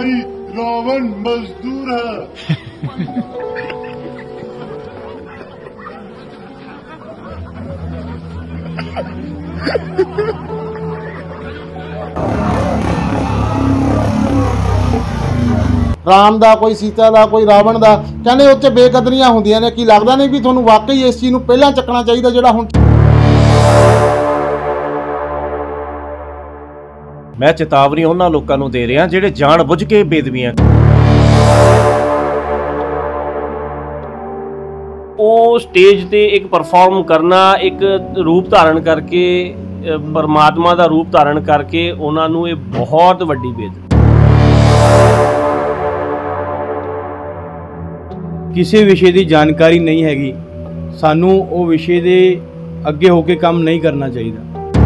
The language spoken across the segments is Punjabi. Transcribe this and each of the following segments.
भाई रावण मजदूर है। राम दा कोई सीता दा कोई रावण दा कहने उत्थे बेकदरियां होंदियां ने। की लगदा नहीं भी तुहानूं वाकई इस चीज़ नूं पहलां चकना चाहिए जिहड़ा हुण। मैं चेतावनी उन्हां लोकां नूं दे रिहा जिहड़े जाण बुझ के बेदबीआं ਉਹ ਸਟੇਜ ਤੇ ਇੱਕ ਪਰਫਾਰਮ ਕਰਨਾ, ਇੱਕ ਰੂਪ ਧਾਰਨ ਕਰਕੇ ਪਰਮਾਤਮਾ ਦਾ ਰੂਪ ਧਾਰਨ ਕਰਕੇ ਉਹਨਾਂ ਨੂੰ ਇਹ ਬਹੁਤ ਵੱਡੀ ਬੇਇੱਜ਼ਤੀ। ਕਿਸੇ ਵਿਸ਼ੇ ਦੀ ਜਾਣਕਾਰੀ ਨਹੀਂ ਹੈਗੀ, ਸਾਨੂੰ ਉਹ ਵਿਸ਼ੇ ਦੇ ਅੱਗੇ ਹੋ ਕੇ ਕੰਮ ਨਹੀਂ ਕਰਨਾ ਚਾਹੀਦਾ।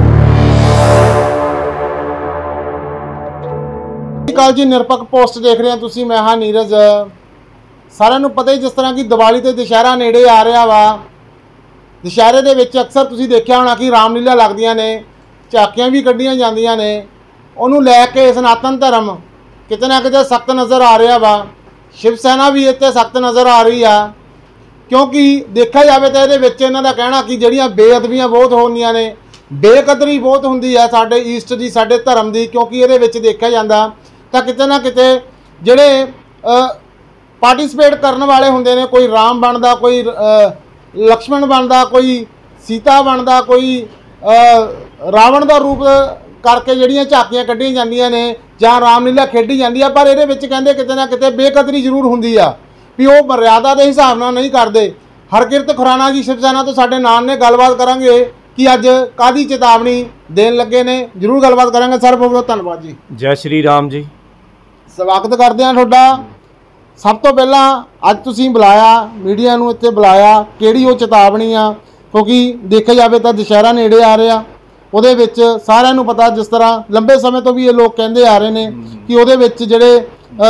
ਕੱਲ ਜੀ ਨਿਰਪੱਖ ਪੋਸਟ ਦੇਖ ਰਹੇ ਹੋ ਤੁਸੀਂ, ਮੈਂ ਹਾਂ ਨੀਰਜ। ਸਾਰਿਆਂ ਨੂੰ ਪਤਾ ਹੀ ਜਿਸ ਤਰ੍ਹਾਂ ਕਿ ਦੀਵਾਲੀ ਤੇ ਦੁਸ਼ਹਿਰਾ ਨੇੜੇ ਆ ਰਿਹਾ ਵਾ। ਦੁਸ਼ਹਿਰੇ ਦੇ ਵਿੱਚ ਅਕਸਰ ਤੁਸੀਂ ਦੇਖਿਆ ਹੋਣਾ ਕਿ ਰਾਮਲੀਲਾ ਲੱਗਦੀਆਂ ਨੇ, ਝਾਕੀਆਂ ਵੀ ਕੱਢੀਆਂ ਜਾਂਦੀਆਂ ਨੇ। ਉਹਨੂੰ ਲੈ ਕੇ ਸਨਾਤਨ ਧਰਮ ਕਿਤੇ ਨਾ ਕਿਤੇ ਸਖਤ ਨਜ਼ਰ ਆ ਰਿਹਾ ਵਾ। ਸ਼ਿਵ ਸੈਨਾ ਵੀ ਇੱਥੇ ਸਖਤ ਨਜ਼ਰ ਆ ਰਹੀ ਆ, ਕਿਉਂਕਿ ਦੇਖਿਆ ਜਾਵੇ ਤਾਂ ਇਹਦੇ ਵਿੱਚ ਇਹਨਾਂ ਦਾ ਕਹਿਣਾ ਕਿ ਜਿਹੜੀਆਂ ਬੇਅਦਬੀਆਂ ਬਹੁਤ ਹੁੰਦੀਆਂ ਨੇ, ਬੇਕਦਰੀ ਬਹੁਤ ਹੁੰਦੀ ਆ ਸਾਡੇ ਈਸਟ ਦੀ, ਸਾਡੇ ਧਰਮ ਦੀ। ਕਿਉਂਕਿ ਇਹਦੇ ਵਿੱਚ ਦੇਖਿਆ ਜਾਂਦਾ ਤਾਂ ਕਿਤੇ ਨਾ ਕਿਤੇ ਜਿਹੜੇ ਪਾਰਟੀਸਪੇਟ ਕਰਨ ਵਾਲੇ ਹੁੰਦੇ ਨੇ, ਕੋਈ ਰਾਮ ਬਣਦਾ, ਕੋਈ ਲਕਸ਼ਮਣ ਬਣਦਾ, ਕੋਈ ਸੀਤਾ ਬਣਦਾ, ਕੋਈ ਰਾਵਣ ਦਾ ਰੂਪ ਕਰਕੇ ਜਿਹੜੀਆਂ ਝਾਕੀਆਂ ਕੱਢੀਆਂ ਜਾਂਦੀਆਂ ਨੇ ਜਾਂ ਰਾਮਲੀਲਾ ਖੇਡੀ ਜਾਂਦੀ ਆ। ਪਰ ਇਹਦੇ ਵਿੱਚ ਕਹਿੰਦੇ ਕਿਤੇ ਨਾ ਕਿਤੇ ਬੇਕਦਰੀ ਜ਼ਰੂਰ ਹੁੰਦੀ ਆ ਵੀ ਉਹ ਮਰਿਆਦਾ ਦੇ ਹਿਸਾਬ ਨਾਲ ਨਹੀਂ ਕਰਦੇ। ਹਰਕਿਰਤ ਖੁਰਾਨਾ ਜੀ ਸ਼ਿਵ ਸੈਨਾ ਤੋਂ ਸਾਡੇ ਨਾਲ ਨੇ, ਗੱਲਬਾਤ ਕਰਾਂਗੇ ਕਿ ਅੱਜ ਕਾਹਦੀ ਚੇਤਾਵਨੀ ਦੇਣ ਲੱਗੇ ਨੇ। ਜ਼ਰੂਰ ਗੱਲਬਾਤ ਕਰਾਂਗੇ। ਸਰ ਬਹੁਤ ਬਹੁਤ ਧੰਨਵਾਦ ਜੀ। ਜੈ ਸ਼੍ਰੀ ਰਾਮ ਜੀ। ਸਵਾਗਤ ਕਰਦੇ ਹਾਂ ਤੁਹਾਡਾ। ਸਭ ਤੋਂ ਪਹਿਲਾਂ ਅੱਜ ਤੁਸੀਂ ਬੁਲਾਇਆ, ਮੀਡੀਆ ਨੂੰ ਇੱਥੇ ਬੁਲਾਇਆ, ਕਿਹੜੀ ਉਹ ਚੇਤਾਵਨੀ ਆ? ਕਿਉਂਕਿ ਦੇਖਿਆ ਜਾਵੇ ਤਾਂ ਦੁਸ਼ਹਿਰਾ ਨੇੜੇ ਆ ਰਿਹਾ, ਉਹਦੇ ਵਿੱਚ ਸਾਰਿਆਂ ਨੂੰ ਪਤਾ, ਜਿਸ ਤਰ੍ਹਾਂ ਲੰਬੇ ਸਮੇਂ ਤੋਂ ਵੀ ਇਹ ਲੋਕ ਕਹਿੰਦੇ ਆ ਰਹੇ ਨੇ ਕਿ ਉਹਦੇ ਵਿੱਚ ਜਿਹੜੇ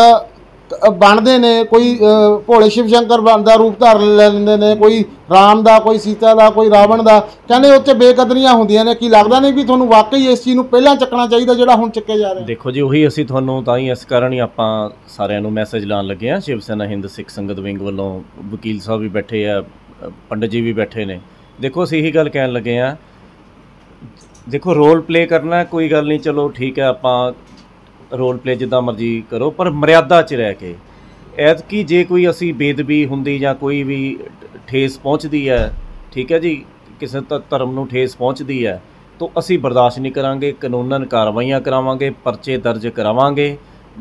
ਬਣਦੇ ਨੇ, ਕੋਈ ਭੋਲੇ ਸ਼ਿਵ ਸ਼ੰਕਰ ਦਾ ਰੂਪ ਧਾਰ ਲੈ ਲੈਂਦੇ ਨੇ, ਕੋਈ ਰਾਮ ਦਾ, ਕੋਈ ਸੀਤਾ ਦਾ, ਕੋਈ ਰਾਵਣ ਦਾ। ਕਹਿੰਦੇ ਉੱਥੇ ਬੇਕਦਰੀਆਂ ਹੁੰਦੀਆਂ ਨੇ। ਕੀ ਲੱਗਦਾ ਨਹੀਂ ਵੀ ਤੁਹਾਨੂੰ ਵਾਕਈ ਇਸ ਚੀਜ਼ ਨੂੰ ਪਹਿਲਾਂ ਚੱਕਣਾ ਚਾਹੀਦਾ ਜਿਹੜਾ ਹੁਣ ਚੱਕਿਆ ਜਾ ਰਿਹਾ? ਦੇਖੋ ਜੀ, ਉਹੀ ਅਸੀਂ ਤੁਹਾਨੂੰ ਤਾਂ ਹੀ ਇਸ ਕਾਰਨ ਹੀ ਆਪਾਂ ਸਾਰਿਆਂ ਨੂੰ ਮੈਸੇਜ ਲਾਉਣ ਲੱਗੇ ਹਾਂ। ਸ਼ਿਵ ਸੈਨਾ ਹਿੰਦ ਸਿੱਖ ਸੰਗਤ ਵਿੰਗ ਵੱਲੋਂ ਵਕੀਲ ਸਾਹਿਬ ਵੀ ਬੈਠੇ ਆ, ਪੰਡਿਤ ਜੀ ਵੀ ਬੈਠੇ ਨੇ। ਦੇਖੋ ਅਸੀਂ ਇਹੀ ਗੱਲ ਕਹਿਣ ਲੱਗੇ ਹਾਂ, ਦੇਖੋ ਰੋਲ ਪਲੇ ਕਰਨਾ ਕੋਈ ਗੱਲ ਨਹੀਂ, ਚਲੋ ਠੀਕ ਹੈ, ਆਪਾਂ ਰੋਲ ਪਲੇ ਜਿੱਦਾਂ ਮਰਜ਼ੀ ਕਰੋ, ਪਰ ਮਰਿਆਦਾ 'ਚ ਰਹਿ ਕੇ। ਐਤਕੀ ਜੇ ਕੋਈ ਅਸੀਂ ਬੇਦਬੀ ਹੁੰਦੀ ਜਾਂ ਕੋਈ ਵੀ ਠੇਸ ਪਹੁੰਚਦੀ ਹੈ, ਠੀਕ ਹੈ ਜੀ, ਕਿਸੇ ਧਰਮ ਨੂੰ ਠੇਸ ਪਹੁੰਚਦੀ ਹੈ ਤਾਂ ਅਸੀਂ ਬਰਦਾਸ਼ਤ ਨਹੀਂ ਕਰਾਂਗੇ। ਕਾਨੂੰਨਨ ਕਾਰਵਾਈਆਂ ਕਰਾਵਾਂਗੇ, ਪਰਚੇ ਦਰਜ ਕਰਾਵਾਂਗੇ।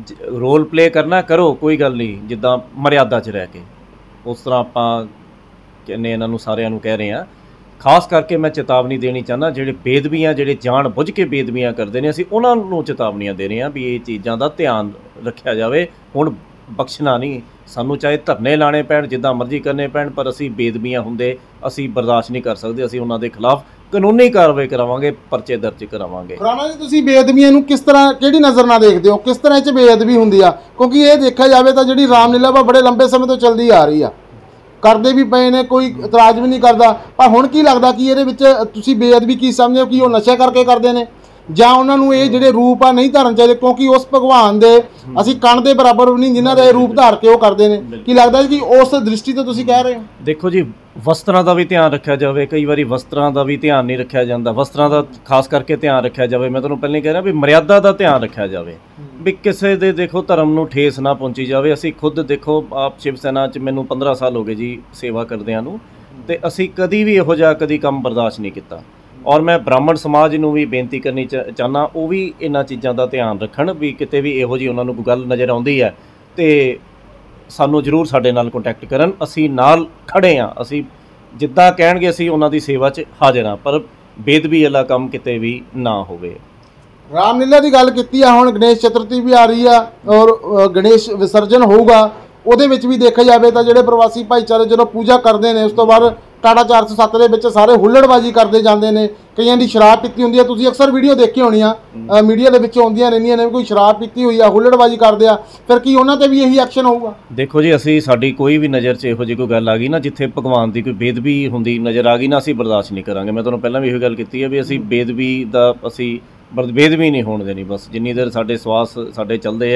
ਰੋਲ ਪਲੇ ਕਰਨਾ ਕਰੋ, ਕੋਈ ਗੱਲ ਨਹੀਂ, ਜਿੱਦਾਂ ਮਰਿਆਦਾ 'ਚ ਰਹਿ ਕੇ। ਉਸ ਤਰ੍ਹਾਂ ਆਪਾਂ ਕਹਿੰਦੇ ਇਹਨਾਂ ਨੂੰ ਸਾਰਿਆਂ ਨੂੰ ਕਹਿ ਰਹੇ ਹਾਂ। ਖਾਸ ਕਰਕੇ ਮੈਂ ਚੇਤਾਵਨੀ ਦੇਣੀ ਚਾਹੁੰਦਾ, ਜਿਹੜੇ ਬੇਦਬੀਆਂ, ਜਿਹੜੇ ਜਾਣ ਬੁੱਝ ਕੇ ਬੇਦਬੀਆਂ ਕਰਦੇ ਨੇ, ਅਸੀਂ ਉਹਨਾਂ ਨੂੰ ਚੇਤਾਵਨੀਆਂ ਦੇ ਰਹੇ ਹਾਂ ਵੀ ਇਹ ਚੀਜ਼ਾਂ ਦਾ ਧਿਆਨ ਰੱਖਿਆ ਜਾਵੇ। ਹੁਣ ਬਖਸ਼ਣਾ ਨਹੀਂ, ਸਾਨੂੰ ਚਾਹੇ ਧਰਨੇ ਲਾਣੇ ਪੈਣ, ਜਿੱਦਾਂ ਮਰਜ਼ੀ ਕਰਨੇ ਪੈਣ, ਪਰ ਅਸੀਂ ਬੇਦਬੀਆਂ ਹੁੰਦੇ ਅਸੀਂ ਬਰਦਾਸ਼ਤ ਨਹੀਂ ਕਰ ਸਕਦੇ। ਅਸੀਂ ਉਹਨਾਂ ਦੇ ਖਿਲਾਫ ਕਾਨੂੰਨੀ ਕਾਰਵਾਈ ਕਰਾਵਾਂਗੇ, ਪਰਚੇ ਦਰਜ ਕਰਾਵਾਂਗੇ। ਖੁਰਾਨਾ ਜੀ, ਤੁਸੀਂ ਬੇਅਦਬੀਆਂ ਨੂੰ ਕਿਸ ਤਰ੍ਹਾਂ, ਕਿਹੜੀ ਨਜ਼ਰ ਨਾਲ ਦੇਖਦੇ ਹੋ? ਕਿਸ ਤਰ੍ਹਾਂ ਇਹ 'ਚ ਬੇਅਦਬੀ ਹੁੰਦੀ ਆ? ਕਿਉਂਕਿ ਇਹ ਦੇਖਿਆ ਜਾਵੇ ਤਾਂ ਜਿਹੜੀ ਰਾਮਲੀਲਾ ਵਾ ਬੜੇ ਲੰਬੇ ਸਮੇਂ ਤੋਂ ਚੱਲਦੀ ਆ ਰਹੀ ਆ, ਕਰਦੇ ਵੀ ਪਏ ਨੇ, ਕੋਈ ਇਤਰਾਜ਼ ਵੀ ਨਹੀਂ ਕਰਦਾ। ਪਰ ਹੁਣ ਕੀ ਲੱਗਦਾ ਕਿ ਇਹਦੇ ਵਿੱਚ ਤੁਸੀਂ ਬੇਅਦਬੀ ਕੀ ਸਮਝਦੇ ਹੋ? ਕਿ ਉਹ ਨਸ਼ਾ ਕਰਕੇ ਕਰਦੇ ਨੇ ਜਾਂ ਉਹਨਾਂ ਨੂੰ ਇਹ ਜਿਹੜੇ ਰੂਪ ਆ ਨਹੀਂ ਧਾਰਨ ਚਾਹੀਦੇ? ਕਿਉਂਕਿ ਉਸ ਭਗਵਾਨ ਦੇ ਅਸੀਂ ਕਣ ਦੇ ਬਰਾਬਰ ਵੀ ਨਹੀਂ ਜਿਨ੍ਹਾਂ ਦਾ ਇਹ ਰੂਪ ਧਾਰ ਕੇ ਉਹ ਕਰਦੇ ਨੇ। ਕੀ ਲੱਗਦਾ ਕਿ ਉਸ ਦ੍ਰਿਸ਼ਟੀ ਤੋਂ ਤੁਸੀਂ ਕਹਿ ਰਹੇ ਹੋ? ਦੇਖੋ ਜੀ, ਵਸਤਰਾਂ ਦਾ ਵੀ ਧਿਆਨ ਰੱਖਿਆ ਜਾਵੇ। ਕਈ ਵਾਰੀ ਵਸਤਰਾਂ ਦਾ ਵੀ ਧਿਆਨ ਨਹੀਂ ਰੱਖਿਆ ਜਾਂਦਾ, ਵਸਤਰਾਂ ਦਾ ਖਾਸ ਕਰਕੇ ਧਿਆਨ ਰੱਖਿਆ ਜਾਵੇ। ਮੈਂ ਤੁਹਾਨੂੰ ਪਹਿਲਾਂ ਹੀ ਕਹਿ ਰਿਹਾ ਵੀ ਮਰਿਆਦਾ ਦਾ ਧਿਆਨ ਰੱਖਿਆ ਜਾਵੇ, ਵੀ ਕਿਸੇ ਦੇ ਦੇਖੋ ਧਰਮ ਨੂੰ ਠੇਸ ਨਾ ਪਹੁੰਚੀ ਜਾਵੇ। ਅਸੀਂ ਖੁਦ ਦੇਖੋ, ਆਪ ਸ਼ਿਵ ਸੈਨਾ 'ਚ ਮੈਨੂੰ 15 ਸਾਲ ਹੋ ਗਏ ਜੀ ਸੇਵਾ ਕਰਦਿਆਂ ਨੂੰ, ਅਤੇ ਅਸੀਂ ਕਦੀ ਵੀ ਇਹੋ ਜਿਹਾ ਕਦੀ ਕੰਮ ਬਰਦਾਸ਼ਤ ਨਹੀਂ ਕੀਤਾ। ਔਰ ਮੈਂ ਬ੍ਰਾਹਮਣ ਸਮਾਜ ਨੂੰ ਵੀ ਬੇਨਤੀ ਕਰਨੀ ਚਾਹੁੰਦਾ, ਉਹ ਵੀ ਇਹਨਾਂ ਚੀਜ਼ਾਂ ਦਾ ਧਿਆਨ ਰੱਖਣ, ਵੀ ਕਿਤੇ ਵੀ ਇਹੋ ਜਿਹੀ ਉਹਨਾਂ ਨੂੰ ਕੋਈ ਗੱਲ ਨਜ਼ਰ ਆਉਂਦੀ ਹੈ ਅਤੇ ਸਾਨੂੰ ਜ਼ਰੂਰ ਸਾਡੇ ਨਾਲ ਕੰਟੈਕਟ ਕਰਨ। ਅਸੀਂ ਨਾਲ ਖੜ੍ਹੇ ਹਾਂ, ਅਸੀਂ ਜਿੱਦਾਂ ਕਹਿਣਗੇ ਅਸੀਂ ਉਹਨਾਂ ਦੀ ਸੇਵਾ 'ਚ ਹਾਜ਼ਰ ਹਾਂ, ਪਰ ਬੇਦਬੀ ਵਾਲਾ ਕੰਮ ਕਿਤੇ ਵੀ ਨਾ ਹੋਵੇ। ਰਾਮਲੀਲਾ ਦੀ ਗੱਲ ਕੀਤੀ ਆ, ਹੁਣ ਗਣੇਸ਼ ਚਤੁਰਥੀ ਵੀ ਆ ਰਹੀ ਆ ਔਰ ਗਣੇਸ਼ ਵਿਸਰਜਨ ਹੋਊਗਾ। ਉਹਦੇ ਵਿੱਚ ਵੀ ਦੇਖਿਆ ਜਾਵੇ ਤਾਂ ਜਿਹੜੇ ਪ੍ਰਵਾਸੀ ਭਾਈਚਾਰੇ ਜਦੋਂ ਪੂਜਾ ਕਰਦੇ ਨੇ, ਉਸ ਤੋਂ ਬਾਅਦ ਟਾਟਾ 407 ਦੇ ਵਿੱਚ ਸਾਰੇ ਹੁੱਲੜਬਾਜ਼ੀ ਕਰਦੇ ਜਾਂਦੇ ਨੇ। ਕਈਆਂ ਦੀ ਸ਼ਰਾਬ ਪੀਤੀ ਹੁੰਦੀ ਹੈ, ਤੁਸੀਂ ਅਕਸਰ ਵੀਡੀਓ ਦੇਖੀ ਹੋਣੀ ਆ, ਮੀਡੀਆ ਦੇ ਵਿੱਚ ਆਉਂਦੀਆਂ ਰਹਿੰਦੀਆਂ ਨੇ, ਕੋਈ ਸ਼ਰਾਬ ਪੀਤੀ ਹੋਈ ਆ, ਹੁੱਲੜਬਾਜ਼ੀ ਕਰਦੇ ਆ, ਫਿਰ ਕੀ ਉਹਨਾਂ ਤੇ ਵੀ ਇਹੀ ਐਕਸ਼ਨ ਹੋਊਗਾ? ਦੇਖੋ ਜੀ, ਅਸੀਂ ਸਾਡੀ ਕੋਈ ਵੀ ਨਜ਼ਰ 'ਚ ਇਹੋ ਜਿਹੀ ਕੋਈ ਗੱਲ ਆ ਗਈ ਨਾ, ਜਿੱਥੇ ਭਗਵਾਨ ਦੀ ਕੋਈ ਬੇਦਬੀ ਹੁੰਦੀ ਨਜ਼ਰ ਆ ਗਈ ਨਾ, ਅਸੀਂ ਬਰਦਾਸ਼ਤ ਨਹੀਂ ਕਰਾਂਗੇ। ਮੈਂ ਤੁਹਾਨੂੰ ਪਹਿਲਾਂ ਵੀ ਇਹੋ ਗੱਲ ਕੀਤੀ ਹੈ ਵੀ ਅਸੀਂ ਬੇਦਬੀ ਦਾ ਬੇਦਬੀ ਨਹੀਂ ਹੋਣ ਦੇਣੀ। ਬਸ ਜਿੰਨੀ ਦੇਰ ਸਾਡੇ ਸਵਾਸ ਸਾਡੇ ਚੱਲਦੇ ਆ,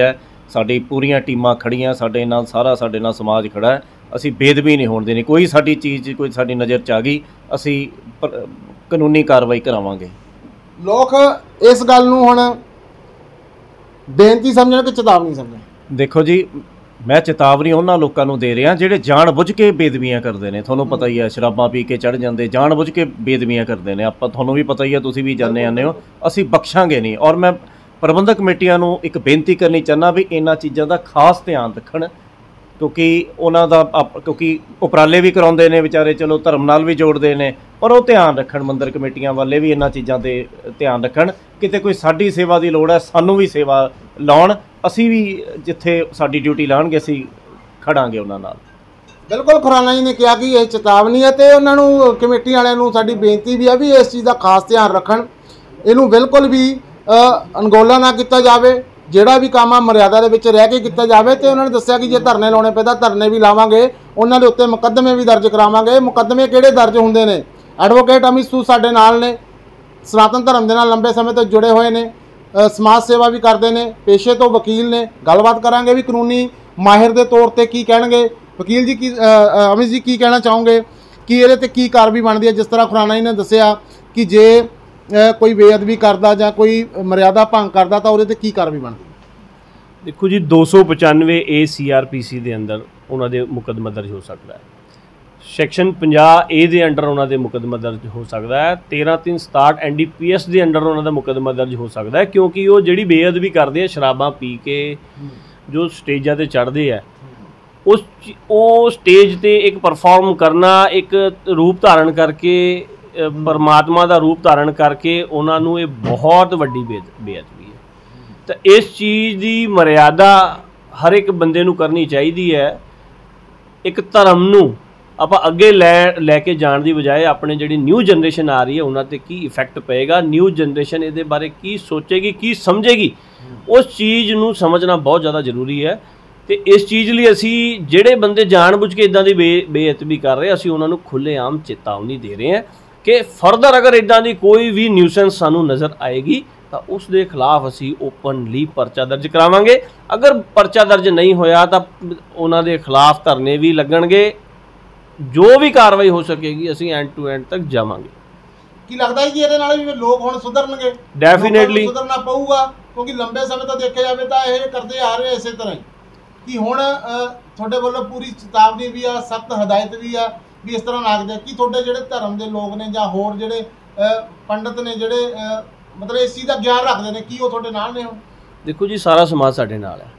ਸਾਡੀ ਪੂਰੀਆਂ ਟੀਮਾਂ ਖੜੀਆਂ, ਸਾਡੇ ਨਾਲ ਸਾਰਾ ਸਾਡੇ ਨਾਲ ਸਮਾਜ ਖੜਾ ਹੈ। ਅਸੀਂ ਬੇਅਦਬੀ ਨਹੀਂ ਹੋਣ ਦੇਣੀ। ਕੋਈ ਸਾਡੀ ਚੀਜ਼ ਕੋਈ ਸਾਡੀ ਨਜ਼ਰ 'ਚ ਆ ਗਈ, ਅਸੀਂ ਕਾਨੂੰਨੀ ਕਾਰਵਾਈ ਕਰਾਵਾਂਗੇ। ਲੋਕ ਇਸ ਗੱਲ ਨੂੰ ਹੁਣ ਬੇਨਤੀ ਸਮਝਣ ਕਿ ਚੇਤਾਵਨੀ ਸਮਝਣ? ਦੇਖੋ ਜੀ, ਮੈਂ ਚੇਤਾਵਨੀ ਉਹਨਾਂ ਲੋਕਾਂ ਨੂੰ ਦੇ ਰਿਹਾ ਜਿਹੜੇ ਜਾਣ ਬੁੱਝ ਕੇ ਬੇਦਬੀਆਂ ਕਰਦੇ ਨੇ। ਤੁਹਾਨੂੰ ਪਤਾ ਹੀ ਹੈ, ਸ਼ਰਾਬਾਂ ਪੀ ਕੇ ਚੜ੍ਹ ਜਾਂਦੇ, ਜਾਣ ਬੁੱਝ ਕੇ ਬੇਦਬੀਆਂ ਕਰਦੇ ਨੇ। ਆਪਾਂ ਤੁਹਾਨੂੰ ਵੀ ਪਤਾ ਹੀ ਹੈ, ਤੁਸੀਂ ਵੀ ਜਾਣਦੇ ਆਉਂਦੇ ਹੋ, ਅਸੀਂ ਬਖਸ਼ਾਂਗੇ ਨਹੀਂ। ਔਰ ਮੈਂ ਪ੍ਰਬੰਧਕ ਕਮੇਟੀਆਂ ਨੂੰ ਇੱਕ ਬੇਨਤੀ ਕਰਨੀ ਚਾਹੁੰਦਾ ਵੀ ਇਹਨਾਂ ਚੀਜ਼ਾਂ ਦਾ ਖਾਸ ਧਿਆਨ ਰੱਖਣ, ਕਿਉਂਕਿ ਉਹਨਾਂ ਦਾ ਕਿਉਂਕਿ ਉਪਰਾਲੇ ਵੀ ਕਰਾਉਂਦੇ ਨੇ ਵਿਚਾਰੇ, ਚਲੋ ਧਰਮ ਨਾਲ ਵੀ ਜੋੜਦੇ ਨੇ, ਪਰ ਉਹ ਧਿਆਨ ਰੱਖਣ, ਮੰਦਰ ਕਮੇਟੀਆਂ ਵਾਲੇ ਵੀ ਇਹਨਾਂ ਚੀਜ਼ਾਂ 'ਤੇ ਧਿਆਨ ਰੱਖਣ। ਕਿਤੇ ਕੋਈ ਸਾਡੀ ਸੇਵਾ ਦੀ ਲੋੜ ਹੈ, ਸਾਨੂੰ ਵੀ ਸੇਵਾ ਲਾਉਣ, ਅਸੀਂ ਵੀ ਜਿੱਥੇ ਸਾਡੀ ਡਿਊਟੀ ਲਾਉਣਗੇ ਅਸੀਂ ਖੜਾਂਗੇ ਉਹਨਾਂ ਨਾਲ। ਬਿਲਕੁਲ, ਖੁਰਾਨਾ ਜੀ ਨੇ ਕਿਹਾ ਕਿ ਇਹ ਚੇਤਾਵਨੀ ਹੈ ਤੇ ਉਹਨਾਂ ਨੂੰ ਕਮੇਟੀ ਵਾਲਿਆਂ ਨੂੰ ਸਾਡੀ ਬੇਨਤੀ ਵੀ ਹੈ ਵੀ ਇਸ ਚੀਜ਼ ਦਾ ਖਾਸ ਧਿਆਨ ਰੱਖਣ। ਇਹਨੂੰ ਬਿਲਕੁਲ ਵੀ ਅਣਗੌਲਾ ਨਾ ਕੀਤਾ ਜਾਵੇ। ਜਿਹੜਾ ਵੀ ਕੰਮ ਆ ਮਰਿਆਦਾ ਦੇ ਵਿੱਚ ਰਹਿ ਕੇ ਕੀਤਾ ਜਾਵੇ। ਤੇ ਉਹਨਾਂ ਨੇ ਦੱਸਿਆ ਕਿ ਜੇ ਧਰਨੇ ਲਾਉਣੇ ਪਏ ਤਾਂ ਧਰਨੇ ਵੀ ਲਾਵਾਂਗੇ, ਉਹਨਾਂ ਦੇ ਉੱਤੇ ਮੁਕੱਦਮੇ ਵੀ ਦਰਜ ਕਰਾਵਾਂਗੇ। ਮੁਕੱਦਮੇ ਕਿਹੜੇ ਦਰਜ ਹੁੰਦੇ ਨੇ? ਐਡਵੋਕੇਟ ਅਮਿਤ ਸੂਦ ਸਾਡੇ ਨਾਲ ਨੇ, ਸਨਾਤਨ ਧਰਮ ਦੇ ਨਾਲ ਲੰਬੇ ਸਮੇਂ ਤੋਂ ਜੁੜੇ ਹੋਏ ਨੇ, ਸਮਾਜ ਸੇਵਾ ਵੀ ਕਰਦੇ ਨੇ, ਪੇਸ਼ੇ ਤੋਂ ਵਕੀਲ ਨੇ। ਗੱਲਬਾਤ ਕਰਾਂਗੇ ਵੀ ਕਾਨੂੰਨੀ ਮਾਹਿਰ ਦੇ ਤੌਰ ਤੇ ਕੀ ਕਹਿਣਗੇ। ਵਕੀਲ ਜੀ, ਕੀ ਅਮਿਤ ਜੀ ਕੀ ਕਹਿਣਾ ਚਾਹੋਗੇ ਕਿ ਇਹਦੇ ਤੇ ਕੀ ਕਾਰਵਾਈ ਬਣਦੀ ਹੈ? ਜਿਸ ਤਰ੍ਹਾਂ ਖੁਰਾਨਾ ਜੀ ਨੇ ਦੱਸਿਆ ਕਿ ਜੇ ਕੋਈ ਬੇਅਦਬੀ ਕਰਦਾ ਜਾਂ ਕੋਈ ਮਰਿਆਦਾ ਭੰਗ ਕਰਦਾ ਤਾਂ ਉਹਦੇ ਤੇ ਕੀ ਕਾਰਵਾਈ ਬਣਦੀ? ਦੇਖੋ ਜੀ, 295 ਏ CRPC ਦੇ ਅੰਦਰ ਉਹਨਾਂ ਦੇ ਮੁਕੱਦਮਾ ਦਰਜ ਹੋ ਸਕਦਾ ਹੈ। ਸੈਕਸ਼ਨ 50A ਦੇ ਅੰਡਰ ਉਹਨਾਂ ਦੇ ਮੁਕੱਦਮਾ ਦਰਜ ਹੋ ਸਕਦਾ ਹੈ। 13/3/67 NDPS ਦੇ ਅੰਡਰ ਉਹਨਾਂ ਦਾ ਮੁਕੱਦਮਾ ਦਰਜ ਹੋ ਸਕਦਾ ਹੈ, ਕਿਉਂਕਿ ਉਹ ਜਿਹੜੀ ਬੇਅਦਬੀ ਕਰਦੇ ਆ, ਸ਼ਰਾਬਾਂ ਪੀ ਕੇ ਜੋ ਸਟੇਜਾਂ ਤੇ ਚੜ੍ਹਦੇ ਆ, ਉਹ ਸਟੇਜ ਤੇ ਇੱਕ ਪਰਫਾਰਮ ਕਰਨਾ, ਇੱਕ ਰੂਪ ਧਾਰਨ ਕਰਕੇ, ਪਰਮਾਤਮਾ ਦਾ ਰੂਪ ਧਾਰਨ ਕਰਕੇ, ਉਹਨਾਂ ਨੂੰ ਇਹ ਬਹੁਤ ਵੱਡੀ ਬੇਅਦਬੀ ਹੈ। ਤਾਂ ਇਸ ਚੀਜ਼ ਦੀ ਮਰਿਆਦਾ ਹਰ ਇੱਕ ਬੰਦੇ ਨੂੰ ਕਰਨੀ ਚਾਹੀਦੀ ਹੈ। ਇੱਕ ਧਰਮ ਨੂੰ ਆਪਾਂ ਅੱਗੇ ਲੈ ਕੇ ਜਾਣ ਦੀ ਬਜਾਏ ਆਪਣੇ ਜਿਹੜੀ ਨਿਊ ਜਨਰੇਸ਼ਨ ਆ ਰਹੀ ਹੈ ਉਹਨਾਂ ਤੇ ਕੀ ਇਫੈਕਟ ਪਏਗਾ, ਨਿਊ ਜਨਰੇਸ਼ਨ ਇਹਦੇ ਬਾਰੇ ਕੀ ਸੋਚੇਗੀ, ਕੀ ਸਮਝੇਗੀ, ਉਸ ਚੀਜ਼ ਨੂੰ ਸਮਝਣਾ ਬਹੁਤ ਜ਼ਿਆਦਾ ਜ਼ਰੂਰੀ ਹੈ। ਤੇ ਇਸ ਚੀਜ਼ ਲਈ ਅਸੀਂ ਜਿਹੜੇ ਬੰਦੇ ਜਾਣਬੁੱਝ ਕੇ ਇਦਾਂ ਦੀ ਬੇਅਦਬੀ ਕਰ ਰਹੇ, ਅਸੀਂ ਉਹਨਾਂ ਨੂੰ ਖੁੱਲ੍ਹੇਆਮ ਚੇਤਾਵਨੀ ਦੇ ਰਹੇ ਹਾਂ ਕਿ ਫਰਦਰ ਅਗਰ ਇਦਾਂ ਦੀ ਕੋਈ ਵੀ ਨਿਊਸੈਂਸ ਸਾਨੂੰ ਨਜ਼ਰ ਆਏਗੀ ਤਾਂ ਉਸ ਦੇ ਖਿਲਾਫ ਅਸੀਂ ਓਪਨਲੀ ਪਰਚਾ ਦਰਜ ਕਰਾਵਾਂਗੇ। ਅਗਰ ਪਰਚਾ ਦਰਜ ਨਹੀਂ ਹੋਇਆ ਤਾਂ ਉਹਨਾਂ ਦੇ ਖਿਲਾਫ ਧਰਨੇ ਵੀ ਲੱਗਣਗੇ। ਜੋ ਵੀ ਕਾਰਵਾਈ ਹੋ ਸਕੇਗੀ ਅਸੀਂ ਐਂਡ ਟੂ ਐਂਡ ਤੱਕ ਜਾਵਾਂਗੇ। ਕੀ ਲੱਗਦਾ ਹੈ ਕਿ ਇਹਦੇ ਨਾਲ ਵੀ ਲੋਕ ਹੁਣ ਸੁਧਰਨਗੇ? ਡੈਫੀਨੇਟਲੀ ਸੁਧਰਨਾ ਪਊਗਾ, ਕਿਉਂਕਿ ਲੰਬੇ ਸਮੇਂ ਤੋਂ ਦੇਖਿਆ ਜਾਵੇ ਤਾਂ ਇਹ ਕਰਦੇ ਆ ਰਹੇ ਇਸੇ ਤਰ੍ਹਾਂ ਹੀ। ਕਿ ਹੁਣ ਤੁਹਾਡੇ ਵੱਲੋਂ ਪੂਰੀ ਚੇਤਾਵਨੀ ਵੀ ਆ, ਸਖਤ ਹਦਾਇਤ ਵੀ ਆ ਵੀ ਇਸ ਤਰ੍ਹਾਂ ਨਾ ਕਰਦੇ। ਕਿ ਤੁਹਾਡੇ ਜਿਹੜੇ ਧਰਮ ਦੇ ਲੋਕ ਨੇ ਜਾਂ ਹੋਰ ਜਿਹੜੇ ਪੰਡਤ ਨੇ ਜਿਹੜੇ ਮਤਲਬ ਇਸ ਚੀਜ਼ ਦਾ ਗਿਆਨ ਰੱਖਦੇ ਨੇ, ਕੀ ਉਹ ਤੁਹਾਡੇ ਨਾਲ ਨੇ ਹੁਣ? ਦੇਖੋ ਜੀ, ਸਾਰਾ ਸਮਾਜ ਸਾਡੇ ਨਾਲ ਹੈ।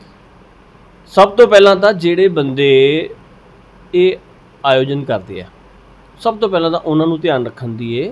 ਸਭ ਤੋਂ ਪਹਿਲਾਂ ਤਾਂ ਜਿਹੜੇ ਬੰਦੇ ਇਹ ਆਯੋਜਨ ਕਰਦੇ ਆ, ਸਭ ਤੋਂ ਪਹਿਲਾਂ ਤਾਂ ਉਹਨਾਂ ਨੂੰ ਧਿਆਨ ਰੱਖਣ ਦੀ ਇਹ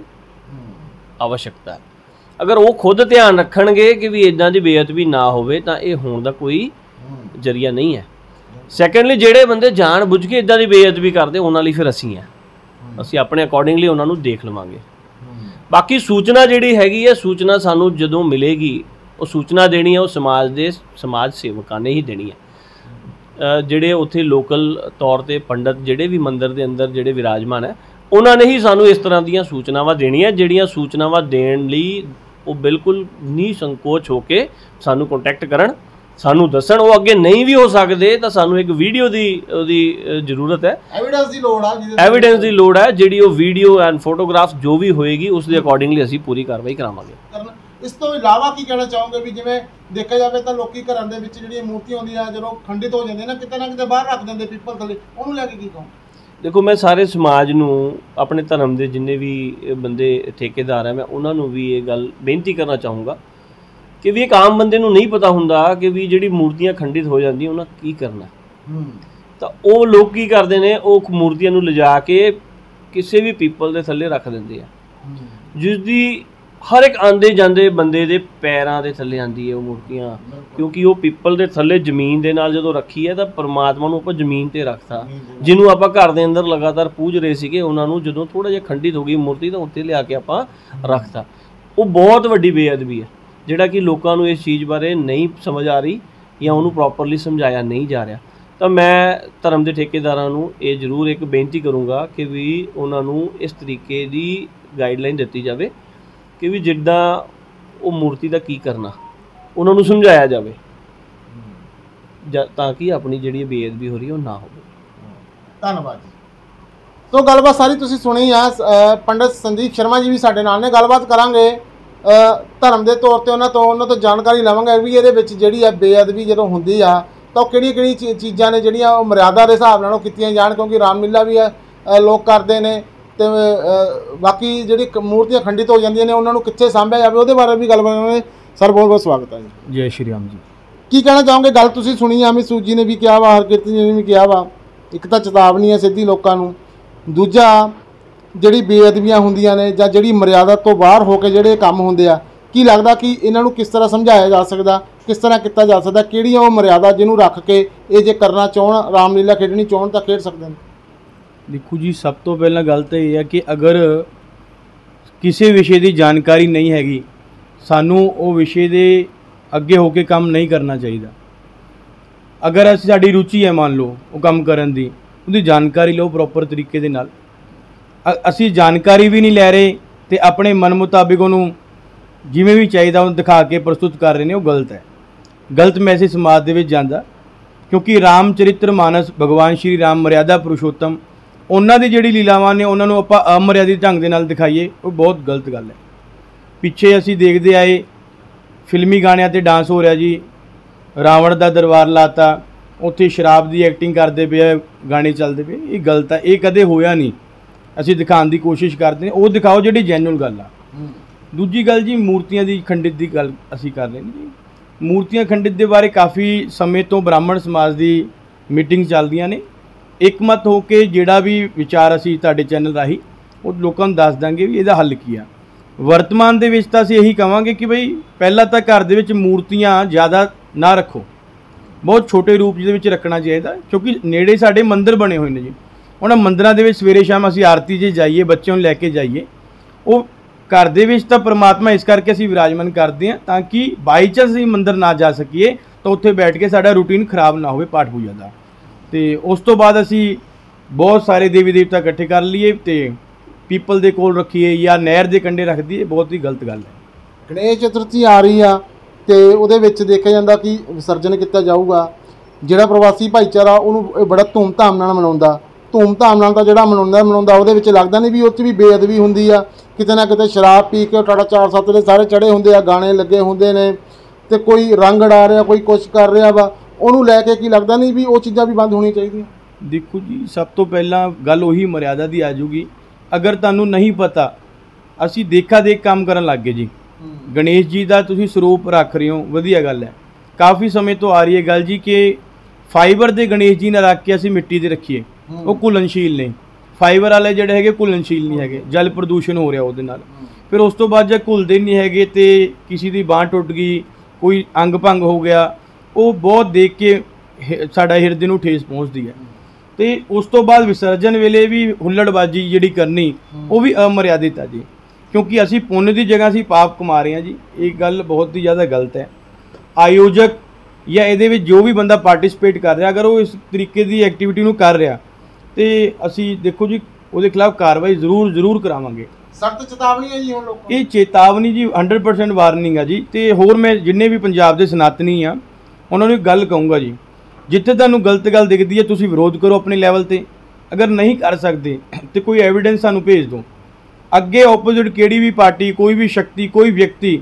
आवश्यकता है। अगर वो खुद ध्यान रखणगे कि भी इदां दी बेअदबी ना होवे तां ये होण दा कोई जरिया नहीं है। सैकेंडली जिहड़े बंदे जान बुझ के इदां दी बेअदबी करदे उन्हां लई फिर असीं अपने अकॉर्डिंगली उन्हां नूं देख लवांगे। बाकी सूचना जिहड़ी हैगी है, सूचना सानूं जदों मिलेगी वो सूचना देनी है वो समाज सेवकां ने ही देनी है। ਜਿਹੜੇ ਉੱਥੇ ਲੋਕਲ ਤੌਰ ਤੇ ਪੰਡਤ ਜਿਹੜੇ ਵੀ ਮੰਦਰ ਦੇ ਅੰਦਰ ਜਿਹੜੇ ਵਿਰਾਜਮਾਨ ਹੈ ਉਹਨਾਂ ਨੇ ਹੀ ਸਾਨੂੰ ਇਸ ਤਰ੍ਹਾਂ ਦੀਆਂ ਸੂਚਨਾਵਾਂ ਦੇਣੀਆਂ। ਜਿਹੜੀਆਂ ਸੂਚਨਾਵਾਂ ਦੇਣ ਲਈ ਉਹ ਬਿਲਕੁਲ ਨਹੀਂ ਸੰਕੋਚ ਹੋ ਕੇ ਸਾਨੂੰ ਕੰਟੈਕਟ ਕਰਨ, ਸਾਨੂੰ ਦੱਸਣ। ਉਹ ਅੱਗੇ ਨਹੀਂ ਵੀ ਹੋ ਸਕਦੇ ਤਾਂ ਸਾਨੂੰ ਇੱਕ ਵੀਡੀਓ ਦੀ ਉਹਦੀ ਜ਼ਰੂਰਤ ਹੈ, ਐਵੀਡੈਂਸ ਦੀ ਲੋੜ ਹੈ। ਜਿਹੜੀ ਉਹ ਵੀਡੀਓ ਐਂਡ ਫੋਟੋਗ੍ਰਾਫ ਜੋ ਵੀ ਹੋਏਗੀ ਉਸ ਦੇ ਅਕੋਰਡਿੰਗਲੀ ਅਸੀਂ ਪੂਰੀ ਕਾਰਵਾਈ ਕਰਾਵਾਂਗੇ। ਇਸ ਤੋਂ ਇਲਾਵਾ ਕੀ ਕਹਿਣਾ ਚਾਹੋਗੇ ਵੀ ਜਿਵੇਂ ਦੇਖਿਆ ਜਾਵੇ ਤਾਂ ਲੋਕੀ ਘਰਾਂ ਦੇ ਵਿੱਚ ਜਿਹੜੀਆਂ ਮੂਰਤੀਆਂ ਹੁੰਦੀਆਂ ਜਦੋਂ ਖੰਡਿਤ ਹੋ ਜਾਂਦੀਆਂ ਨਾ ਕਿਤੇ ਬਾਹਰ ਰੱਖ ਦਿੰਦੇ ਪੀਪਲ ਥੱਲੇ, ਉਹਨੂੰ ਲੈ ਕੇ ਕੀ ਕਹੋ? ਦੇਖੋ, ਮੈਂ ਸਾਰੇ ਸਮਾਜ ਨੂੰ, ਆਪਣੇ ਧਰਮ ਦੇ ਜਿੰਨੇ ਵੀ ਬੰਦੇ ਠੇਕੇਦਾਰ ਹੈ, ਮੈਂ ਉਹਨਾਂ ਨੂੰ ਵੀ ਇਹ ਗੱਲ ਬੇਨਤੀ ਕਰਨਾ ਚਾਹੂੰਗਾ ਕਿ ਵੀ ਇੱਕ ਆਮ ਬੰਦੇ ਨੂੰ ਨਹੀਂ ਪਤਾ ਹੁੰਦਾ ਕਿ ਵੀ ਜਿਹੜੀ ਮੂਰਤੀਆਂ ਖੰਡਿਤ ਹੋ ਜਾਂਦੀਆਂ ਉਹਨਾਂ ਕੀ ਕਰਨਾ। ਤਾਂ ਉਹ ਲੋਕ ਕੀ ਕਰਦੇ ਨੇ, ਉਹ ਮੂਰਤੀਆਂ ਨੂੰ ਲਿਜਾ ਕੇ ਕਿਸੇ ਵੀ ਪੀਪਲ ਦੇ ਥੱਲੇ ਰੱਖ ਦਿੰਦੇ ਆ, ਜਿਸ ਦੀ ਹਰ ਇੱਕ ਆਉਂਦੇ ਜਾਂਦੇ ਬੰਦੇ ਦੇ ਪੈਰਾਂ ਦੇ ਥੱਲੇ ਆਉਂਦੀ ਹੈ ਉਹ ਮੂਰਤੀਆਂ। ਕਿਉਂਕਿ ਉਹ ਪੀਪਲ ਦੇ ਥੱਲੇ ਜ਼ਮੀਨ ਦੇ ਨਾਲ ਜਦੋਂ ਰੱਖੀ ਹੈ ਤਾਂ ਪਰਮਾਤਮਾ ਨੂੰ ਆਪਾਂ ਜ਼ਮੀਨ 'ਤੇ ਰੱਖਤਾ। ਜਿਹਨੂੰ ਆਪਾਂ ਘਰ ਦੇ ਅੰਦਰ ਲਗਾਤਾਰ ਪੂਜ ਰਹੇ ਸੀਗੇ, ਉਹਨਾਂ ਨੂੰ ਜਦੋਂ ਥੋੜ੍ਹਾ ਜਿਹਾ ਖੰਡਿਤ ਹੋ ਗਈ ਮੂਰਤੀ ਤਾਂ ਉੱਤੇ ਲਿਆ ਕੇ ਆਪਾਂ ਰੱਖਤਾ। ਉਹ ਬਹੁਤ ਵੱਡੀ ਬੇਅਦਬੀ ਹੈ, ਜਿਹੜਾ ਕਿ ਲੋਕਾਂ ਨੂੰ ਇਸ ਚੀਜ਼ ਬਾਰੇ ਨਹੀਂ ਸਮਝ ਆ ਰਹੀ ਜਾਂ ਉਹਨੂੰ ਪ੍ਰੋਪਰਲੀ ਸਮਝਾਇਆ ਨਹੀਂ ਜਾ ਰਿਹਾ। ਤਾਂ ਮੈਂ ਧਰਮ ਦੇ ਠੇਕੇਦਾਰਾਂ ਨੂੰ ਇਹ ਜ਼ਰੂਰ ਇੱਕ ਬੇਨਤੀ ਕਰੂੰਗਾ ਕਿ ਵੀ ਉਹਨਾਂ ਨੂੰ ਇਸ ਤਰੀਕੇ ਦੀ ਗਾਈਡਲਾਈਨ ਦਿੱਤੀ ਜਾਵੇ ਕਿ ਵੀ ਜਿੱਦਾਂ ਉਹ ਮੂਰਤੀ ਦਾ ਕੀ ਕਰਨਾ ਉਹਨਾਂ ਨੂੰ ਸਮਝਾਇਆ ਜਾਵੇ। ਤਾਂ ਕਿ ਆਪਣੀ ਜਿਹੜੀ ਬੇਅਦਬੀ ਹੋ ਰਹੀ ਹੈ ਉਹ ਨਾ ਹੋਵੇ। ਧੰਨਵਾਦ ਜੀ। ਸੋ ਗੱਲਬਾਤ ਸਾਰੀ ਤੁਸੀਂ ਸੁਣੀ ਆ। ਪੰਡਿਤ ਸੰਦੀਪ ਸ਼ਰਮਾ ਜੀ ਵੀ ਸਾਡੇ ਨਾਲ ਨੇ, ਗੱਲਬਾਤ ਕਰਾਂਗੇ ਧਰਮ ਦੇ ਤੌਰ ਤੇ ਉਹਨਾਂ ਤੋਂ ਜਾਣਕਾਰੀ ਲਵਾਂਗੇ ਵੀ ਇਹਦੇ ਵਿੱਚ ਜਿਹੜੀ ਆ ਬੇਅਦਬੀ ਜਦੋਂ ਹੁੰਦੀ ਆ ਤਾਂ ਉਹ ਕਿਹੜੀ ਚੀਜ਼ਾਂ ਨੇ ਜਿਹੜੀਆਂ ਉਹ ਮਰਿਆਦਾ ਦੇ ਹਿਸਾਬ ਨਾਲ ਉਹ ਕੀਤੀਆਂ ਜਾਣ, ਕਿਉਂਕਿ ਰਾਮਲੀਲਾ ਵੀ ਲੋਕ ਕਰਦੇ ਨੇ ਤੇ ਬਾਕੀ ਜਿਹੜੀ ਮੂਰਤੀਆਂ ਖੰਡਿਤ ਹੋ ਜਾਂਦੀਆਂ ਨੇ ਉਹਨਾਂ ਨੂੰ ਕਿੱਥੇ ਸਾਂਭਿਆ ਜਾਵੇ ਉਹਦੇ ਬਾਰੇ ਵੀ ਗੱਲਬਾਤ ਕਰਾਂਗੇ। ਸਰ ਬਹੁਤ ਬਹੁਤ ਸਵਾਗਤ ਹੈ ਜੀ। ਜੈ ਸ਼੍ਰੀ ਰਾਮ ਜੀ। ਕੀ ਕਹਿਣਾ ਚਾਹੋਗੇ? ਗੱਲ ਤੁਸੀਂ ਸੁਣੀ ਆ, ਅਮਿਤ ਸੂਜੀ ਨੇ ਵੀ ਕਿਹਾ ਵਾ, ਹਰਕਿਰਤ ਜੀ ਨੇ ਵੀ ਕਿਹਾ ਵਾ, ਇੱਕ ਤਾਂ ਚੇਤਾਵਨੀ ਹੈ ਸਿੱਧੀ ਲੋਕਾਂ ਨੂੰ, ਦੂਜਾ ਜਿਹੜੀ ਬੇਅਦਬੀਆਂ ਹੁੰਦੀਆਂ ਨੇ ਜਾਂ ਜਿਹੜੀ ਮਰਿਆਦਾ ਤੋਂ ਬਾਹਰ ਹੋ ਕੇ ਜਿਹੜੇ ਕੰਮ ਹੁੰਦੇ ਆ, ਕੀ ਲੱਗਦਾ ਕਿ ਇਹਨਾਂ ਨੂੰ ਕਿਸ ਤਰ੍ਹਾਂ ਸਮਝਾਇਆ ਜਾ ਸਕਦਾ, ਕਿਸ ਤਰ੍ਹਾਂ ਕੀਤਾ ਜਾ ਸਕਦਾ, ਕਿਹੜੀਆਂ ਉਹ ਮਰਿਆਦਾ ਜਿਹਨੂੰ ਰੱਖ ਕੇ ਇਹ ਜੇ ਕਰਨਾ ਚਾਹਣ, ਰਾਮਲੀਲਾ ਖੇਡਣੀ ਚਾਹਣ ਤਾਂ ਖੇਡ ਸਕਦੇ ਨੇ? ਦੇਖੋ ਜੀ, ਸਭ ਤੋਂ ਪਹਿਲਾਂ ਗੱਲ ਤਾਂ ਇਹ ਹੈ ਕਿ ਅਗਰ ਕਿਸੇ ਵਿਸ਼ੇ ਦੀ ਜਾਣਕਾਰੀ ਨਹੀਂ ਹੈਗੀ, ਸਾਨੂੰ ਉਹ ਵਿਸ਼ੇ ਦੇ ਅੱਗੇ ਹੋ ਕੇ ਕੰਮ ਨਹੀਂ ਕਰਨਾ ਚਾਹੀਦਾ। ਅਗਰ ਸਾਡੀ ਰੁਚੀ ਹੈ, ਮੰਨ ਲਓ ਉਹ ਕੰਮ ਕਰਨ ਦੀ, ਉਹਦੀ ਜਾਣਕਾਰੀ ਲਓ ਪ੍ਰੋਪਰ ਤਰੀਕੇ ਦੇ ਨਾਲ। ਅਸੀਂ ਜਾਣਕਾਰੀ ਵੀ ਨਹੀਂ ਲੈ ਰਹੇ ਤੇ ਆਪਣੇ ਮਨ ਮੁਤਾਬਿਕ ਉਹਨੂੰ ਜਿਵੇਂ ਵੀ ਚਾਹੀਦਾ ਉਹਨੂੰ ਦਿਖਾ ਕੇ ਪ੍ਰਸਤੁਤ ਕਰ ਰਹੇ ਨੇ, ਉਹ ਗਲਤ ਹੈ। ਗਲਤ ਮੈਸੇਜ ਸਮਾਜ ਦੇ ਵਿੱਚ ਜਾਂਦਾ, ਕਿਉਂਕਿ ਰਾਮ ਚਰਿਤਰ ਮਾਨਸ, ਭਗਵਾਨ ਸ਼੍ਰੀ ਰਾਮ ਮਰਿਆਦਾ ਪੁਰਸ਼ੋਤਮ, ਉਹਨਾਂ ਦੀ ਜਿਹੜੀ ਲੀਲਾਵਾਂ ਨੇ ਉਹਨਾਂ ਨੂੰ ਆਪਾਂ ਅਮਰਿਆਦਿਤ ਢੰਗ ਦੇ ਨਾਲ ਦਿਖਾਈਏ, ਉਹ ਬਹੁਤ ਗਲਤ ਗੱਲ ਹੈ। ਪਿੱਛੇ ਅਸੀਂ ਦੇਖਦੇ ਆਏ ਫਿਲਮੀ ਗਾਣਿਆਂ 'ਤੇ ਡਾਂਸ ਹੋ ਰਿਹਾ ਜੀ, ਰਾਵਣ ਦਾ ਦਰਬਾਰ ਲਾਤਾ, ਉੱਥੇ ਸ਼ਰਾਬ ਦੀ ਐਕਟਿੰਗ ਕਰਦੇ ਪਏ, ਗਾਣੇ ਚੱਲਦੇ ਪਏ, ਇਹ ਗਲਤ ਹੈ। ਇਹ ਕਦੇ ਹੋਇਆ ਨਹੀਂ। ਅਸੀਂ ਦਿਖਾਉਣ ਦੀ ਕੋਸ਼ਿਸ਼ ਕਰਦੇ ਨੇ, ਉਹ ਦਿਖਾਓ ਜਿਹੜੀ ਜੈਨੂਅਲ ਗੱਲ ਆ। ਦੂਜੀ ਗੱਲ ਜੀ, ਮੂਰਤੀਆਂ ਦੀ ਖੰਡਿਤ ਦੀ ਗੱਲ ਅਸੀਂ ਕਰ ਰਹੇ ਨੇ ਜੀ। ਮੂਰਤੀਆਂ ਖੰਡਿਤ ਦੇ ਬਾਰੇ ਕਾਫੀ ਸਮੇਂ ਤੋਂ ਬ੍ਰਾਹਮਣ ਸਮਾਜ ਦੀ ਮੀਟਿੰਗ ਚੱਲਦੀਆਂ ਨੇ। ਇੱਕਮਤ ਹੋ ਕੇ ਜਿਹੜਾ ਵੀ ਵਿਚਾਰ ਅਸੀਂ ਤੁਹਾਡੇ ਚੈਨਲ ਰਾਹੀਂ ਉਹ ਲੋਕਾਂ ਨੂੰ ਦੱਸ ਦਾਂਗੇ ਵੀ ਇਹਦਾ ਹੱਲ ਕੀ ਆ। ਵਰਤਮਾਨ ਦੇ ਵਿੱਚ ਤਾਂ ਅਸੀਂ ਇਹੀ ਕਹਾਂਗੇ ਕਿ ਬਈ ਪਹਿਲਾਂ ਤਾਂ ਘਰ ਦੇ ਵਿੱਚ ਮੂਰਤੀਆਂ ਜ਼ਿਆਦਾ ਨਾ ਰੱਖੋ, ਬਹੁਤ ਛੋਟੇ ਰੂਪ ਦੇ ਵਿੱਚ ਰੱਖਣਾ ਚਾਹੀਦਾ, ਕਿਉਂਕਿ ਨੇੜੇ ਸਾਡੇ ਮੰਦਿਰ ਬਣੇ ਹੋਏ ਨੇ ਜੀ। ਉਹਨਾਂ ਮੰਦਿਰਾਂ ਦੇ ਵਿੱਚ ਸਵੇਰੇ ਸ਼ਾਮ ਅਸੀਂ ਆਰਤੀ 'ਚ ਜਾਈਏ, ਬੱਚਿਆਂ ਨੂੰ ਲੈ ਕੇ ਜਾਈਏ। ਉਹ ਘਰ ਦੇ ਵਿੱਚ ਤਾਂ ਪਰਮਾਤਮਾ ਇਸ ਕਰਕੇ ਅਸੀਂ ਵਿਰਾਜਮਾਨ ਕਰਦੇ ਹਾਂ ਤਾਂ ਕਿ ਬਾਈ ਚਾਂਸ ਅਸੀਂ ਮੰਦਿਰ ਨਾ ਜਾ ਸਕੀਏ ਤਾਂ ਉੱਥੇ ਬੈਠ ਕੇ ਸਾਡਾ ਰੂਟੀਨ ਖਰਾਬ ਨਾ ਹੋਵੇ ਪਾਠ ਪੂਜਾ ਦਾ। ਤੇ ਉਸ ਤੋਂ ਬਾਅਦ ਅਸੀਂ ਬਹੁਤ ਸਾਰੇ ਦੇਵੀ ਦੇਵਤਾ ਇਕੱਠੇ ਕਰ ਲਈਏ ਤੇ ਪੀਪਲ ਦੇ ਕੋਲ ਰੱਖੀਏ ਜਾਂ ਨਹਿਰ ਦੇ ਕੰਢੇ ਰੱਖ ਦਈਏ, ਬਹੁਤ ਹੀ ਗਲਤ ਗੱਲ ਹੈ। ਗਣੇਸ਼ ਚਤੁਰਥੀ ਆ ਰਹੀ ਆ ਤੇ ਉਹਦੇ ਵਿੱਚ ਦੇਖਿਆ ਜਾਂਦਾ ਕਿ ਵਿਸਰਜਨ ਕੀਤਾ ਜਾਊਗਾ। ਜਿਹੜਾ ਪ੍ਰਵਾਸੀ ਭਾਈਚਾਰਾ ਉਹਨੂੰ ਇਹ ਬੜਾ ਧੂਮਧਾਮ ਨਾਲ ਮਨਾਉਂਦਾ, ਧੂਮਧਾਮ ਨਾਲ ਤਾਂ ਜਿਹੜਾ ਮਨਾਉਂਦਾ ਉਹਦੇ ਵਿੱਚ ਲੱਗਦਾ ਨਹੀਂ ਵੀ ਉਹ 'ਚ ਵੀ ਬੇਅਦਬੀ ਹੁੰਦੀ ਆ। ਕਿਤੇ ਨਾ ਕਿਤੇ ਸ਼ਰਾਬ ਪੀ ਕੇ ਟਾਟਾ 4-7 ਦੇ ਸਾਰੇ ਚੜ੍ਹੇ ਹੁੰਦੇ ਆ, ਗਾਣੇ ਲੱਗੇ ਹੁੰਦੇ ਨੇ ਤੇ ਕੋਈ ਰੰਗ ਉਡਾ ਰਿਹਾ, ਕੋਈ ਕੁਛ ਕਰ ਰਿਹਾ ਵਾ, ਉਹਨੂੰ ਲੈ ਕੇ ਕੀ ਲੱਗਦਾ ਨਹੀਂ ਵੀ ਉਹ ਚੀਜ਼ਾਂ ਵੀ ਬੰਦ ਹੋਣੀਆਂ ਚਾਹੀਦੀਆਂ? ਦੇਖੋ ਜੀ, ਸਭ ਤੋਂ ਪਹਿਲਾਂ ਗੱਲ ਉਹੀ ਮਰਿਆਦਾ ਦੀ ਆ ਜੂਗੀ। ਅਗਰ ਤੁਹਾਨੂੰ ਨਹੀਂ ਪਤਾ, ਅਸੀਂ ਦੇਖਾ ਦੇਖ ਕੰਮ ਕਰਨ ਲੱਗ ਗਏ ਜੀ। ਗਣੇਸ਼ ਜੀ ਦਾ ਤੁਸੀਂ ਸਰੂਪ ਰੱਖ ਰਹੇ ਹੋ, ਵਧੀਆ ਗੱਲ ਹੈ। ਕਾਫੀ ਸਮੇਂ ਤੋਂ ਆ ਰਹੀ ਹੈ ਗੱਲ ਜੀ ਕਿ ਫਾਈਬਰ ਦੇ ਗਣੇਸ਼ ਜੀ ਨਾ ਰੱਖ ਕੇ ਅਸੀਂ ਮਿੱਟੀ ਦੇ ਰੱਖੀਏ, ਉਹ ਘੁਲਣਸ਼ੀਲ ਨੇ। ਫਾਈਬਰ ਵਾਲੇ ਜਿਹੜੇ ਹੈਗੇ ਘੁਲਣਸ਼ੀਲ ਨਹੀਂ ਹੈਗੇ, ਜਲ ਪ੍ਰਦੂਸ਼ਣ ਹੋ ਰਿਹਾ ਉਹਦੇ ਨਾਲ। ਫਿਰ ਉਸ ਤੋਂ ਬਾਅਦ ਜੇ ਘੁਲਦੇ ਨਹੀਂ ਹੈਗੇ ਤੇ ਕਿਸੇ ਦੀ ਬਾਂਹ ਟੁੱਟ ਗਈ, ਕੋਈ ਅੰਗ ਭੰਗ ਹੋ ਗਿਆ, ਉਹ ਬਹੁਤ ਦੇਖ ਕੇ ਸਾਡਾ ਹਿਰਦੇ ਨੂੰ ਠੇਸ ਪਹੁੰਚਦੀ ਹੈ। ਤੇ ਉਸ ਤੋਂ ਬਾਅਦ ਵਿਸਰਜਨ ਵੇਲੇ ਵੀ ਹੁੱਲੜਬਾਜੀ ਜਿਹੜੀ ਕਰਨੀ ਉਹ ਵੀ ਅਮਰਿਆਦਿਤ ਹੈ ਜੀ, ਕਿਉਂਕਿ ਅਸੀਂ ਪੁੰਨ ਦੀ ਜਗ੍ਹਾ ਅਸੀਂ ਪਾਪ ਕਮਾ ਰਹੇ ਹਾਂ ਜੀ। ਇਹ ਗੱਲ ਬਹੁਤ ਹੀ ਜ਼ਿਆਦਾ ਗਲਤ ਹੈ। ਆਯੋਜਕ ਜਾਂ ਇਹਦੇ ਵਿੱਚ ਜੋ ਵੀ ਬੰਦਾ ਪਾਰਟਿਸਿਪੇਟ ਕਰ ਰਿਹਾ, ਅਗਰ ਉਹ ਇਸ ਤਰੀਕੇ ਦੀ ਐਕਟੀਵਿਟੀ ਨੂੰ ਕਰ ਰਿਹਾ ਤੇ ਅਸੀਂ ਦੇਖੋ ਜੀ ਉਹਦੇ ਖਿਲਾਫ ਕਾਰਵਾਈ ਜ਼ਰੂਰ ਕਰਾਵਾਂਗੇ। ਸਖਤ ਚੇਤਾਵਨੀ ਹੈ ਜੀ ਹੁਣ ਲੋਕਾਂ ਨੂੰ। ਇਹ ਚੇਤਾਵਨੀ ਜੀ 100% ਵਾਰਨਿੰਗ ਆ ਜੀ। ਤੇ ਹੋਰ ਮੈਂ ਜਿੰਨੇ ਵੀ ਪੰਜਾਬ ਦੇ ਸਨਾਤਨੀ ਆ ਉਹਨਾਂ ਨੂੰ ਇੱਕ ਗੱਲ ਕਹੂੰਗਾ ਜੀ, ਜਿੱਥੇ ਤੁਹਾਨੂੰ ਗਲਤ ਗੱਲ ਦਿਖਦੀ ਹੈ ਤੁਸੀਂ ਵਿਰੋਧ ਕਰੋ ਆਪਣੇ ਲੈਵਲ ਤੇ। ਅਗਰ ਨਹੀਂ ਕਰ ਸਕਦੇ ਤੇ ਕੋਈ ਐਵੀਡੈਂਸ ਸਾਨੂੰ ਭੇਜ ਦਿਓ। ਅੱਗੇ ਆਪੋਜ਼ਿਟ ਕਿਹੜੀ ਵੀ ਪਾਰਟੀ, ਕੋਈ ਵੀ ਸ਼ਕਤੀ, ਕੋਈ ਵਿਅਕਤੀ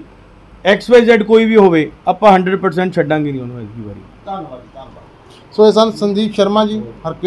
XYZ ਕੋਈ ਵੀ ਹੋਵੇ, ਆਪਾਂ 100% ਛੱਡਾਂਗੇ ਨਹੀਂ ਉਹਨੂੰ ਇਸ ਵਾਰੀ। ਧੰਨਵਾਦ। ਸੋ ਇਹ ਸਨ ਸੰਦੀਪ ਸ਼ਰਮਾ ਜੀ,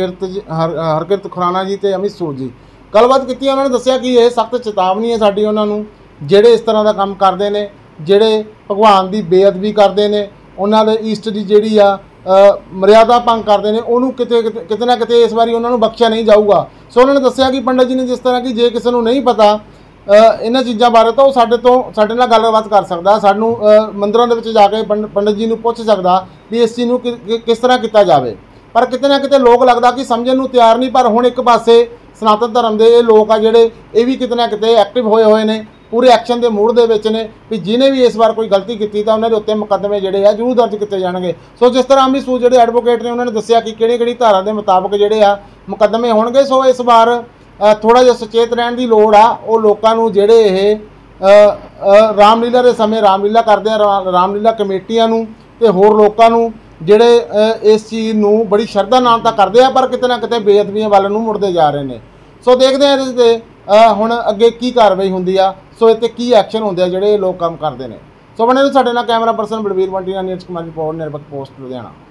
ਹਰਕਿਰਤ ਖੁਰਾਨਾ ਜੀ ਤੇ ਅਮਿਤ ਸੂਦ ਜੀ। ਗੱਲਬਾਤ ਕੀਤੀ, ਉਹਨਾਂ ਨੇ ਦੱਸਿਆ ਕਿ ਇਹ ਸਖਤ ਚੇਤਾਵਨੀ ਹੈ ਸਾਡੀ ਉਹਨਾਂ ਨੂੰ, ਜਿਹੜੇ ਇਸ ਤਰ੍ਹਾਂ ਦਾ ਕੰਮ ਕਰਦੇ ਨੇ, ਜਿਹੜੇ ਭਗਵਾਨ ਦੀ ਬੇਅਦਬੀ ਕਰਦੇ ਨੇ, ਉਹਨਾਂ ਦੇ ਈਸਟ ਦੀ ਜਿਹੜੀ ਆ ਮਰਿਆਦਾ ਭੰਗ ਕਰਦੇ ਨੇ, ਉਹਨੂੰ ਕਿਤੇ ਨਾ ਕਿਤੇ ਇਸ ਵਾਰੀ ਉਹਨਾਂ ਨੂੰ ਬਖਸ਼ਿਆ ਨਹੀਂ ਜਾਊਗਾ। ਸੋ ਉਹਨਾਂ ਨੇ ਦੱਸਿਆ ਕਿ ਪੰਡਤ ਜੀ ਨੇ ਜਿਸ ਤਰ੍ਹਾਂ ਕਿ ਜੇ ਕਿਸੇ ਨੂੰ ਨਹੀਂ ਪਤਾ ਇਹਨਾਂ ਚੀਜ਼ਾਂ ਬਾਰੇ ਤਾਂ ਉਹ ਸਾਡੇ ਨਾਲ ਗੱਲਬਾਤ ਕਰ ਸਕਦਾ, ਸਾਨੂੰ ਮੰਦਿਰਾਂ ਦੇ ਵਿੱਚ ਜਾ ਕੇ ਪੰਡਤ ਜੀ ਨੂੰ ਪੁੱਛ ਸਕਦਾ ਵੀ ਇਸ ਚੀਜ਼ ਨੂੰ ਕਿਸ ਤਰ੍ਹਾਂ ਕੀਤਾ ਜਾਵੇ। ਪਰ ਕਿਤੇ ਨਾ ਕਿਤੇ ਲੋਕ ਲੱਗਦਾ ਕਿ ਸਮਝਣ ਨੂੰ ਤਿਆਰ ਨਹੀਂ। ਪਰ ਹੁਣ ਇੱਕ ਪਾਸੇ ਸਨਾਤਨ ਧਰਮ ਦੇ ਇਹ ਲੋਕ ਆ ਜਿਹੜੇ ਇਹ ਵੀ ਕਿਤੇ ਨਾ ਕਿਤੇ ਐਕਟਿਵ ਹੋਏ ਨੇ, ਪੂਰੇ ਐਕਸ਼ਨ ਦੇ ਮੂਡ ਦੇ ਵਿੱਚ ਨੇ ਵੀ ਜਿਹਨੇ ਵੀ ਇਸ ਵਾਰ ਕੋਈ ਗਲਤੀ ਕੀਤੀ ਤਾਂ ਉਹਨਾਂ ਦੇ ਉੱਤੇ ਮੁਕੱਦਮੇ ਜਿਹੜੇ ਆ ਜ਼ਰੂਰ ਦਰਜ ਕੀਤੇ ਜਾਣਗੇ। ਸੋ ਜਿਸ ਤਰ੍ਹਾਂ ਅਮਿਤ ਸੂਦ ਜਿਹੜੇ ਐਡਵੋਕੇਟ ਨੇ ਉਹਨਾਂ ਨੇ ਦੱਸਿਆ ਕਿ ਕਿਹੜੀ ਧਾਰਾ ਦੇ ਮੁਤਾਬਕ ਜਿਹੜੇ ਆ ਮੁਕੱਦਮੇ ਹੋਣਗੇ। ਸੋ ਇਸ ਵਾਰ ਥੋੜ੍ਹਾ ਜਿਹਾ ਸੁਚੇਤ ਰਹਿਣ ਦੀ ਲੋੜ ਆ ਉਹ ਲੋਕਾਂ ਨੂੰ, ਜਿਹੜੇ ਇਹ ਰਾਮਲੀਲਾ ਦੇ ਸਮੇਂ ਰਾਮਲੀਲਾ ਕਰਦੇ ਆ, ਰਾਮਲੀਲਾ ਕਮੇਟੀਆਂ ਨੂੰ ਤੇ ਹੋਰ ਲੋਕਾਂ ਨੂੰ ਜਿਹੜੇ ਇਸ ਚੀਜ਼ ਨੂੰ ਬੜੀ ਸ਼ਰਧਾ ਨਾਲ ਤਾਂ ਕਰਦੇ ਆ, ਪਰ ਕਿਤੇ ਨਾ ਕਿਤੇ ਬੇਅਦਬੀਆਂ ਵੱਲ ਨੂੰ ਮੁੜਦੇ ਜਾ ਰਹੇ ਨੇ। ਸੋ ਦੇਖਦੇ ਆ ਇਹਦੇ 'ਤੇ ਹੁਣ ਅੱਗੇ ਕੀ ਕਾਰਵਾਈ ਹੁੰਦੀ ਆ, ਸੋ ਇਹ 'ਤੇ ਕੀ ਐਕਸ਼ਨ ਹੁੰਦੇ ਆ ਜਿਹੜੇ ਇਹ ਲੋਕ ਕੰਮ ਕਰਦੇ ਨੇ। ਸੋ ਬਣੇ ਨੂੰ ਸਾਡੇ ਨਾਲ ਕੈਮਰਾ ਪਰਸਨ ਬਲਵੀਰ ਬੰਟੀ ਨਾਲ ਨੀਰਜ ਕੁਮਾਰ ਰਿਪੋਰਟ, ਨਿਰਪੱਖ ਪੋਸਟ ਲੁਧਿਆਣਾ।